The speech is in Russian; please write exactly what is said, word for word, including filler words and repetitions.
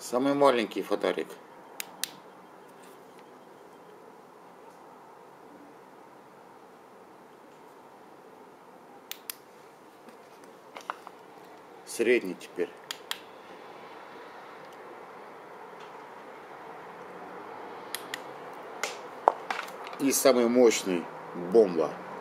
Самый маленький фонарик. Средний теперь. И самый мощный — бомба.